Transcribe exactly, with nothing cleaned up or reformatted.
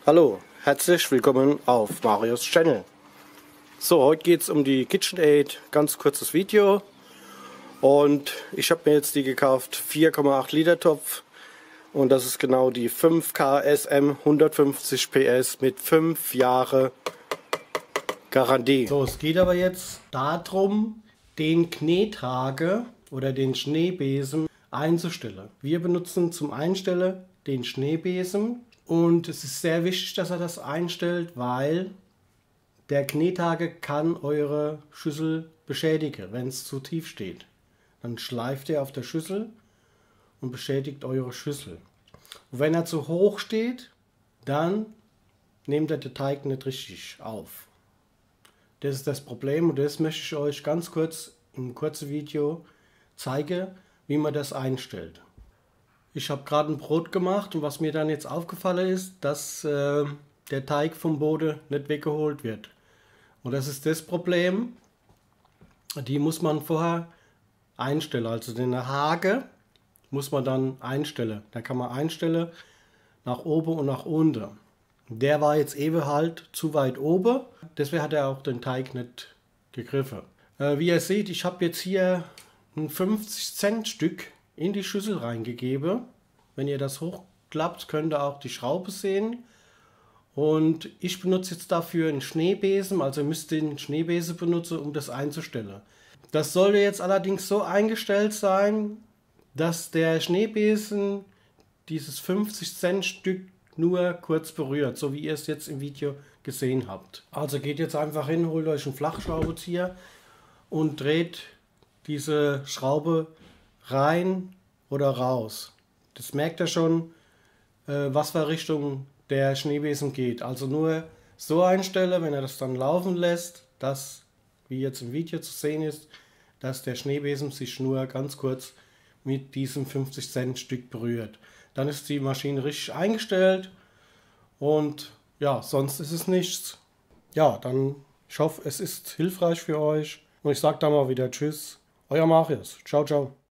Hallo, herzlich willkommen auf Marios Channel. So, heute geht es um die KitchenAid, ganz kurzes Video. Und ich habe mir jetzt die gekauft, vier Komma acht Liter Topf. Und das ist genau die fünf K S M hundertfünfzig P S mit fünf Jahre Garantie. So, es geht aber jetzt darum, den Knethaken oder den Schneebesen einzustellen. Wir benutzen zum Einstellen den Schneebesen. Und es ist sehr wichtig, dass er das einstellt, weil der Knethaken kann eure Schüssel beschädigen, wenn es zu tief steht. Dann schleift er auf der Schüssel und beschädigt eure Schüssel. Und wenn er zu hoch steht, dann nimmt er den Teig nicht richtig auf. Das ist das Problem und das möchte ich euch ganz kurz in einem kurzen Video zeigen, wie man das einstellt. Ich habe gerade ein Brot gemacht und was mir dann jetzt aufgefallen ist, dass äh, der Teig vom Boden nicht weggeholt wird. Und das ist das Problem, die muss man vorher einstellen. Also den Haken muss man dann einstellen. Da kann man einstellen nach oben und nach unten. Der war jetzt eben halt zu weit oben, deswegen hat er auch den Teig nicht gegriffen. Äh, wie ihr seht, ich habe jetzt hier ein fünfzig Cent Stück in die Schüssel reingegeben. Wenn ihr das hochklappt, könnt ihr auch die Schraube sehen. Und ich benutze jetzt dafür einen Schneebesen, also ihr müsst den Schneebesen benutzen, um das einzustellen. Das sollte jetzt allerdings so eingestellt sein, dass der Schneebesen dieses fünfzig Cent Stück nur kurz berührt, so wie ihr es jetzt im Video gesehen habt. Also geht jetzt einfach hin, holt euch einen Flachschraubenzieher und dreht diese Schraube rein oder raus. Das merkt ihr schon, äh, was für Richtung der Schneebesen geht. Also nur so einstellen, wenn er das dann laufen lässt, dass, wie jetzt im Video zu sehen ist, dass der Schneebesen sich nur ganz kurz mit diesem fünfzig Cent Stück berührt. Dann ist die Maschine richtig eingestellt und ja, sonst ist es nichts. Ja, dann ich hoffe, es ist hilfreich für euch und ich sage dann mal wieder Tschüss. Euer Marius. Ciao, ciao.